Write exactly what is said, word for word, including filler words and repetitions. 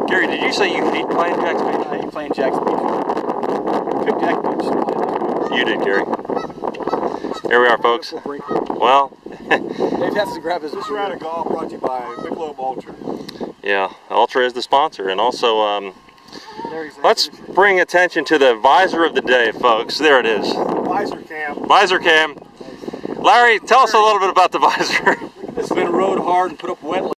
Gary, did you say you hate playing Jack's Beach? I hate playing Jack's Beach. Pick Jack's Beach. You did, Gary. Here we are, folks. Well, Dave has to grab his. This round of golf brought to you by Michelob Ultra. yeah, Ultra is the sponsor, and also um, let's bring attention to the visor of the day, folks. There it is. Visor cam. Visor cam. Larry, tell us a little bit about the visor. It's been rode hard and put up wet.